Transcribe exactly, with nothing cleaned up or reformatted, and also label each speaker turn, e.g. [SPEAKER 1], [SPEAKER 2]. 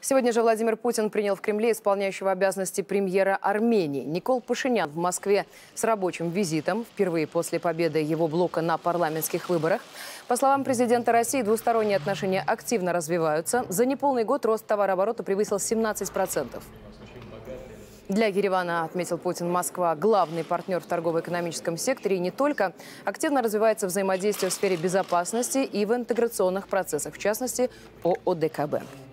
[SPEAKER 1] Сегодня же Владимир Путин принял в Кремле исполняющего обязанности премьера Армении. Никол Пашинян в Москве с рабочим визитом, впервые после победы его блока на парламентских выборах. По словам президента России, двусторонние отношения активно развиваются. За неполный год рост товарооборота превысил семнадцать процентов. Для Еревана, отметил Путин, Москва – главный партнер в торгово-экономическом секторе. И не только. Активно развивается взаимодействие в сфере безопасности и в интеграционных процессах, в частности, по О Дэ Ка Бэ.